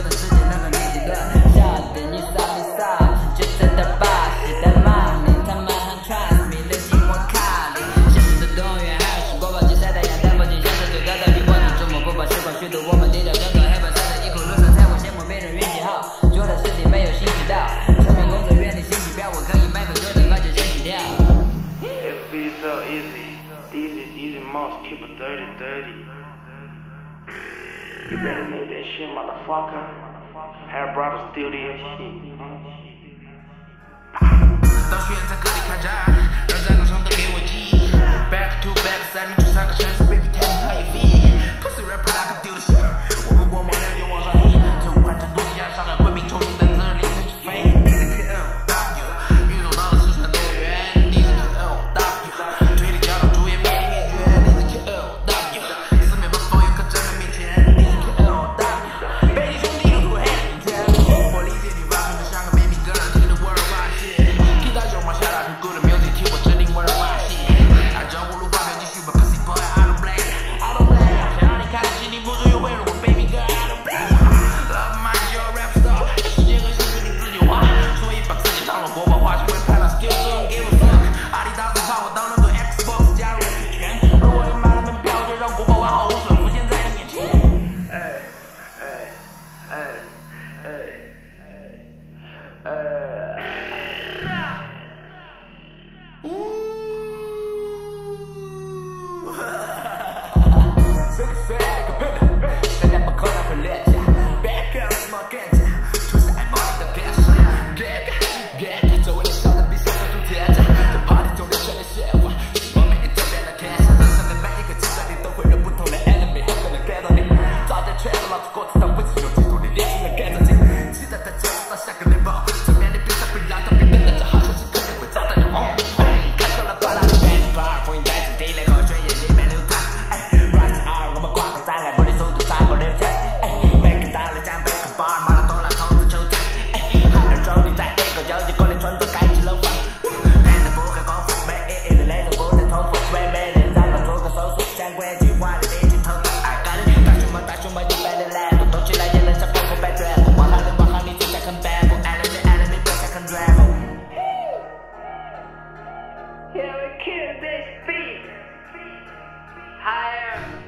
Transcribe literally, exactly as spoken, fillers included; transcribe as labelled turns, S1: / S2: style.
S1: 的世界那个年纪的小弟，你傻没傻？就真的把戏的骂你，他们很 trust me， 冷静我卡里。现实的动物园还有国宝级赛的样淡薄镜，像是最高的比我的周末播报时光虚度，我们低调整个黑白色的一口路上才会羡慕别人运气好，做的事情没有兴趣到，成名工作原理心起标，我可以卖个歌的发就先起跳。
S2: It feels so easy, easy, easy most keep it dirty, dirty. You better make that shit, motherfucker. Hair brother still this shit.
S3: 到学院在各地开战，让战场上的给我记。Back to back， 三年去三个城市 ，baby tell me how you feel。Pussy rapper 那个丢的shit，我们光芒亮就往上移。这武汉成都西安上海贵宾重庆等自认凌晨起飞。K L W， 运送到了四川动物园。你是 K L W， 推理交到主演面临灭绝。你是 K L W， 四面八方有个真人面前。你是 K L W， 北京兄弟有土黑领圈。我理解你 rapping 的像个 baby girl， 听着 worldwide shit。其他熊猫下大很 good music， 替我指定 worldwide shit。按照葫芦发表继续吧 ，pussy boy I don't play，I don't play。想让你看得起你不足有为了我 baby girl I don't play。Love my your rap star， 世界和现实你自己画，所以把自己当了国宝，化身为 Panda still don't give a fuck。阿迪达斯怕我当了个 Xbox， 加入了股权，而我也买了门票，就让国宝完好无损浮现在你面前。哎哎哎哎哎哎。
S1: 大家不可能会廉价 ，back up 什么干架，出是爱冒你的边上 ，get get， 周围的小的比赛分出天价，在 party 中流传的鲜花，希望每天都变得天下，人生的每一个阶段里都会有不同的 enemy， 很可能看到你，早点全都老子过子，但不是有激动的年轻人干着劲，期待他接触到下个 level， 正面的比赛会让他变得这好像是肯定会找到你红红，看到了巴拉的 band bar， 风云再次地雷和血液里面流淌，哎 ，rise R 我们挂上展览，不离速度超过流程，哎，每个大的奖杯和 bar， 马拉多拉投资球场，哎，还有周你在一个游戏馆里穿着盖起楼房，变得不会丰富，没意义的内容不能重复，为美丽然后做个手术，相关计划里已经投入，爱干的大熊猫大熊猫一般的来，动动起来也能像风风百转，往哪里往哪里走才很白，不爱了你爱了你别再很拽。
S2: Yeah, we kill this beat. Higher.